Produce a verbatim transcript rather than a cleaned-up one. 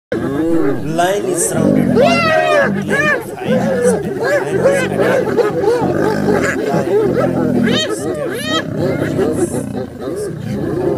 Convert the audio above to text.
Line is surrounded by a lane of hyenas and rhinos attacking. Line is careful. Yes, it is